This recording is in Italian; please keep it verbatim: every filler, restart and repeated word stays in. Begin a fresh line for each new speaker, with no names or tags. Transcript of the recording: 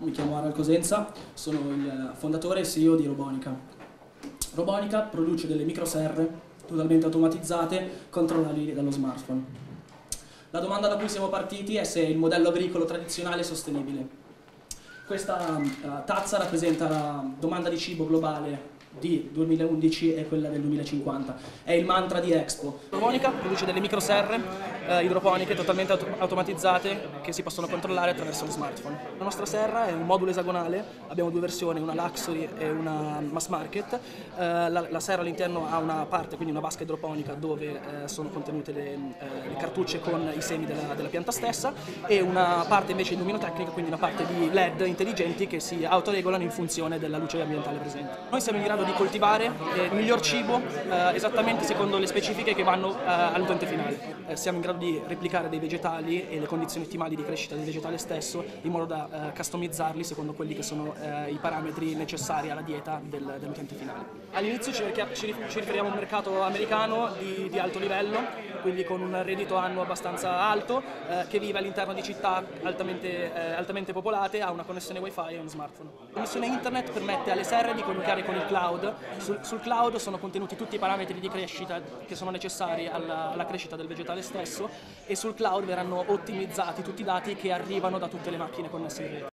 Mi chiamo Aral Cosenza, sono il fondatore e C E O di Robonica. Robonica produce delle microserre totalmente automatizzate, controllabili dallo smartphone. La domanda da cui siamo partiti è se il modello agricolo tradizionale è sostenibile. Questa uh, tazza rappresenta la domanda di cibo globale di duemilaundici e quella del duemilacinquanta. È il mantra di Expo. Robonica produce delle microserre eh, idroponiche totalmente auto automatizzate che si possono controllare attraverso lo smartphone. La nostra serra è un modulo esagonale, abbiamo due versioni, una Luxury e una Mass Market. Eh, la, la serra all'interno ha una parte, quindi una vasca idroponica, dove eh, sono contenute le, eh, le cartucce con i semi della, della pianta stessa, e una parte invece illuminotecnica, quindi una parte di L E D intelligenti che si autoregolano in funzione della luce ambientale presente. Noi siamo in grado di coltivare eh, il miglior cibo eh, esattamente secondo le specifiche che vanno eh, all'utente finale. Eh, siamo in grado di replicare dei vegetali e le condizioni ottimali di crescita del vegetale stesso in modo da eh, customizzarli secondo quelli che sono eh, i parametri necessari alla dieta del, dell'utente finale. All'inizio ci, ci, ci riferiamo a un mercato americano di, di alto livello, quindi con un reddito annuo abbastanza alto, eh, che vive all'interno di città altamente, eh, altamente popolate, ha una connessione wifi e uno smartphone. La connessione internet permette alle serre di comunicare con il cloud. Sul, sul cloud sono contenuti tutti i parametri di crescita che sono necessari alla, alla crescita del vegetale stesso, e sul cloud verranno ottimizzati tutti i dati che arrivano da tutte le macchine connesse in rete.